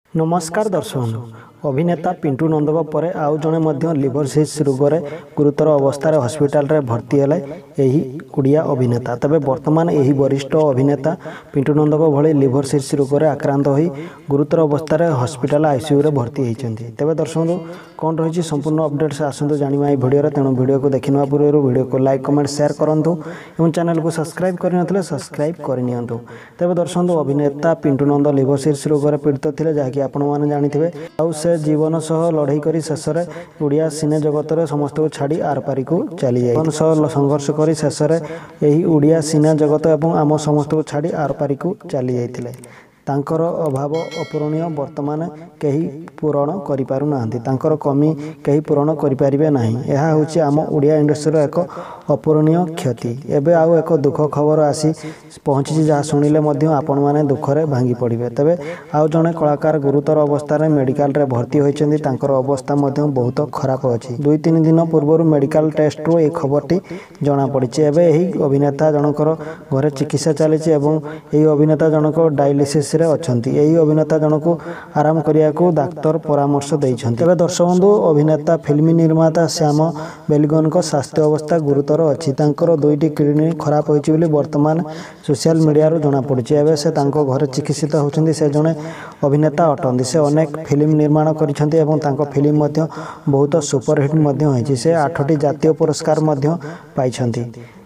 नमस्कार दर्शक अभिनेता पिंटू नंदक पर आउ जड़े लिवर सिस्ट रोग में गुरुतर अवस्था हस्पिटाल भर्ती है यही ओडिया अभिनेता। तबे वर्तमान यही वरिष्ठ अभिनेता पिंटू नंदक भली लिवर सिस्ट रोग में आक्रांत हो गुरुतर अवस्था हस्पिटाल आईसीयू रे भर्ती होती। तेज दर्शक कौन रही संपूर्ण अपडेट्स आसतु जाना भिडियो तेणु भिडियो को देखने पूर्व भिडियो को लाइक कमेंट शेयर करूँ और चैनल को सब्सक्राइब करते सब्सक्राइब करनी। तेज दर्शक अभिनेता पिंटू नंद लिवर सिस्ट रोग में पीड़ित थे जहाँकि आपने जानी आउ से जीवन सह लड़ाई करी शेष में ओडिया सिने जगत में समस्त को छाड़ी आर पारी को चली जाए जीवन सह संघर्ष कर शेष में यही ओडिया सिने जगत एवं आम समस्त को छाड़ी आर पारी को चली जाते। तांकर अभाव अपूरणीय वर्तमान कहीं पूरण करि पारु नाहंती तांकर कमी कहीं पूरण करि पारिबे नाही। यह होछि आम ओडिया इंडस्ट्री एक अपूरणीय क्षति। एबे आउ एक दुख खबर आसी पहुँची जहाँ शुणिले मध्य आपण माने दुखरे भांगी पड़िबे। तबे आउ जने कलाकार गुरुतर अवस्था रे मेडिकल रे भर्ती होइछन्ती तांकर अवस्था मध्य बहुत खराब अछि। 2-3 दिन पूर्व मेडिकल टेस्ट रो ए खबरटी जना पड़िछि। एबे एही अभिनेता जनकर घरे चिकित्सा चलिछि एवं एही अभिनेता जनक डायलिसिस अच्छी यही अभिनेता जनक आराम करने को डाक्तर परामर्श देते। तेज दर्शक बंधु अभिनेता फिल्म निर्माता श्याम बेलगन को स्वास्थ्य अवस्था गुरुतर अच्छी। 2टी किडनी खराब होती वर्तमान सोशल मीडिया जना पड़ी। एवं से घर चिकित्सित होती। से जड़े अभिनेता अटंती। से अनेक फिल्म निर्माण कर फिल्म बहुत सुपरहिट से 8टी जातीय पुरस्कार पाई।